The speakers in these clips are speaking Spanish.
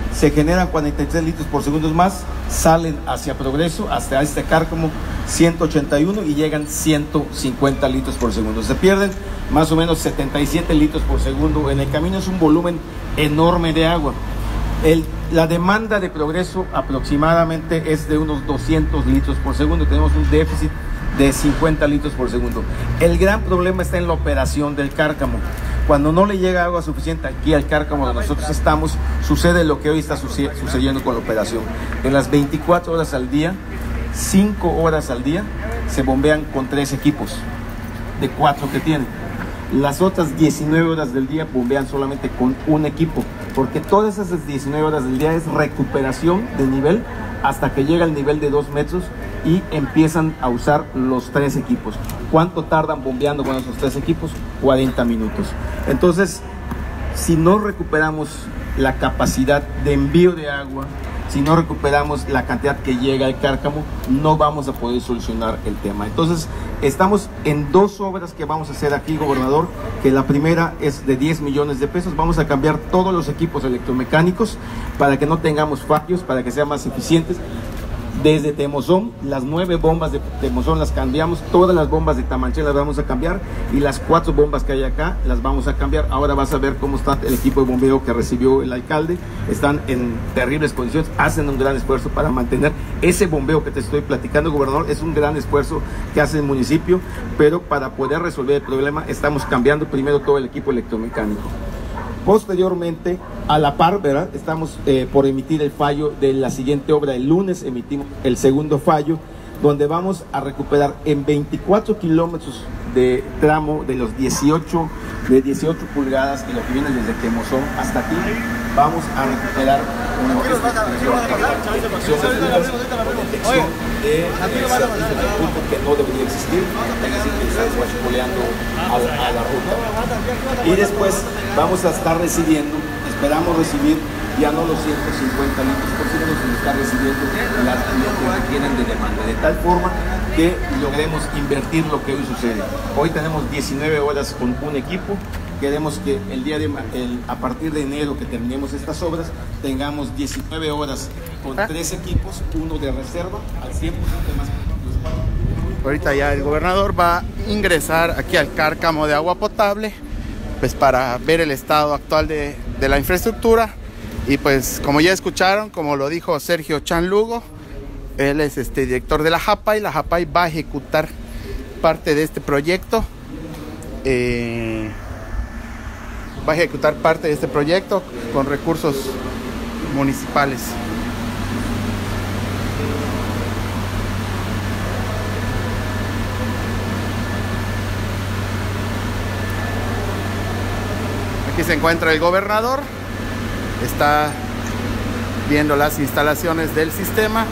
se generan 43 litros por segundo más, salen hacia Progreso, hasta este Cárcamo 181 y llegan 150 litros por segundo. Se pierden más o menos 77 litros por segundo. En el camino es un volumen enorme de agua. La demanda de Progreso aproximadamente es de unos 200 litros por segundo. Tenemos un déficit de 50 litros por segundo. El gran problema está en la operación del Cárcamo. Cuando no le llega agua suficiente aquí al Cárcamo donde nosotros estamos, sucede lo que hoy está sucediendo con la operación. En las 24 horas al día, 5 horas al día, se bombean con 3 equipos, de 4 que tienen. Las otras 19 horas del día bombean solamente con un equipo, porque todas esas 19 horas del día es recuperación de nivel hasta que llega al nivel de 2 metros y empiezan a usar los 3 equipos. ¿Cuánto tardan bombeando con esos 3 equipos? 40 minutos. Entonces, si no recuperamos la capacidad de envío de agua, si no recuperamos la cantidad que llega al Cárcamo, no vamos a poder solucionar el tema. Entonces, estamos en 2 obras que vamos a hacer aquí, gobernador, que la primera es de 10 millones de pesos. Vamos a cambiar todos los equipos electromecánicos para que no tengamos fallos, para que sean más eficientes. Desde Temozón, las 9 bombas de Temozón las cambiamos, todas las bombas de Tamanché las vamos a cambiar y las 4 bombas que hay acá las vamos a cambiar. Ahora vas a ver cómo está el equipo de bombeo que recibió el alcalde. Están en terribles condiciones, hacen un gran esfuerzo para mantener ese bombeo que te estoy platicando, gobernador. Es un gran esfuerzo que hace el municipio, pero para poder resolver el problema estamos cambiando primero todo el equipo electromecánico. Posteriormente, a la par, ¿verdad? Estamos por emitir el fallo de la siguiente obra. El lunes emitimos el segundo fallo, donde vamos a recuperar en 24 kilómetros de tramo de los 18 pulgadas, que lo que viene desde Temozón hasta aquí, vamos a recuperar una que no debería existir, a la ruta. Y después vamos a estar recibiendo, esperamos recibir ya no los 150 litros por segundo, sino estar recibiendo lo que requieren de demanda, de tal forma que logremos invertir lo que hoy sucede. Hoy tenemos 19 horas con un equipo. Queremos que a partir de enero que terminemos estas obras, tengamos 19 horas con 3 equipos, uno de reserva al 100% más. Ahorita ya el gobernador va a ingresar aquí al Cárcamo de agua potable, pues para ver el estado actual de la infraestructura. Y pues como ya escucharon, como lo dijo Sergio Chan Lugo, él es director de la JAPAI. La JAPAI va a ejecutar parte de este proyecto. Va a ejecutar parte de este proyecto con recursos municipales. Aquí se encuentra el gobernador. Está viendo las instalaciones del sistema.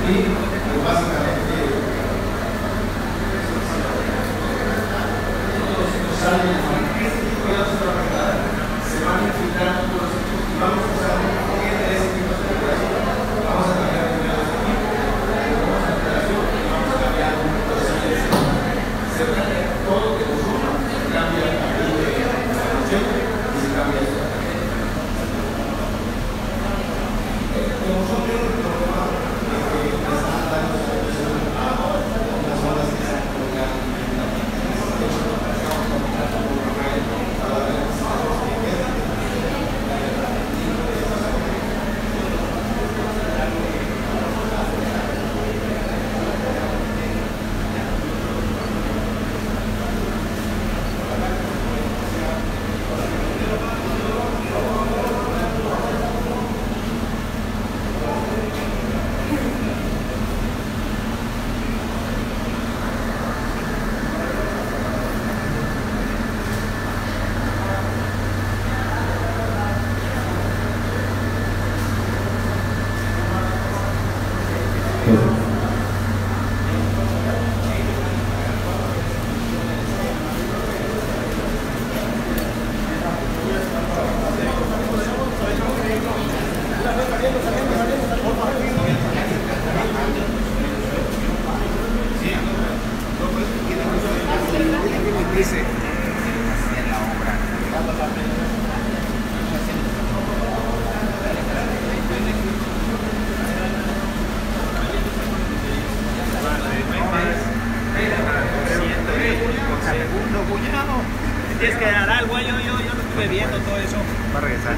Tienes que dar algo, yo no estuve viendo todo eso. Va a regresar.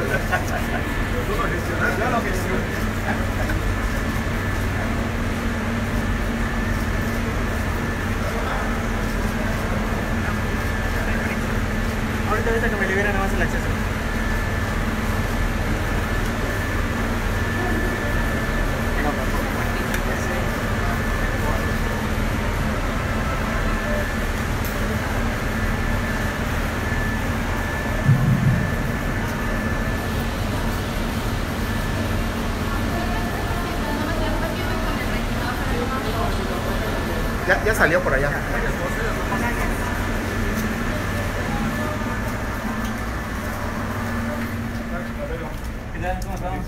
Yo lo gestiono. Ahorita que me liberen nada más el acceso. Ya salió por allá. ¿Cómo estamos?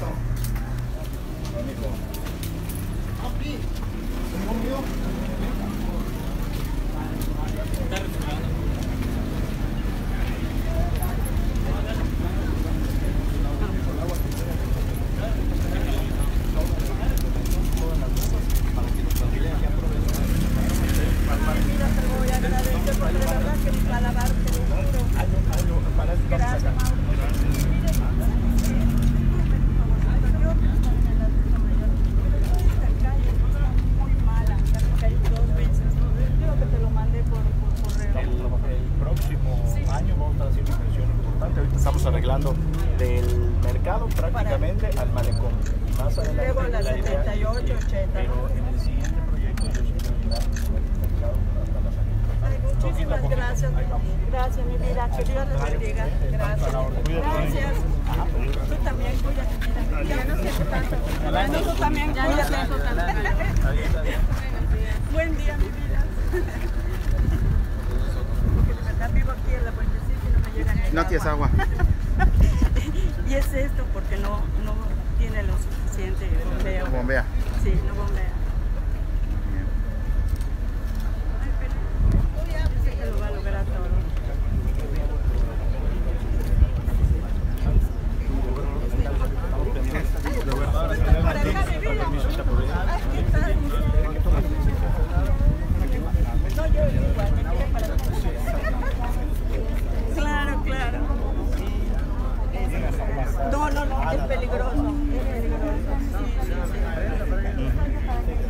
Estamos arreglando del mercado prácticamente al malecón. Más adelante luego la 78, 80. Pero en el siguiente proyecto yo sí quiero llegar del mercado hasta la salida. Ay, muchísimas gracias. Gracias, mi vida. Que Dios les bendiga. Gracias. Gracias. Tú también, cuídate. Ya no siento tanto. Bueno, tú también, ya no siento tanto. Buen día, mi vida. Porque de verdad vivo aquí en la puentecita y no me llega ni No tienes agua. Y es esto porque no tiene lo suficiente bombeo. Bombea. Sí, no bombea. Dice que lo va a lograr todo. Por acá de vida. Aquí está. No, yo igual. Claro, claro. No, es peligroso. Es peligroso. Sí.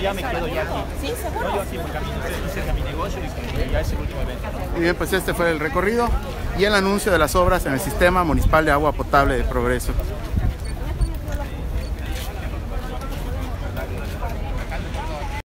ya me quedo ya aquí. Sí, seguro. No, yo aquí por camino, estoy cerca de mi negocio y ya es el último evento. Muy bien, pues este fue el recorrido y el anuncio de las obras en el Sistema Municipal de Agua Potable de Progreso.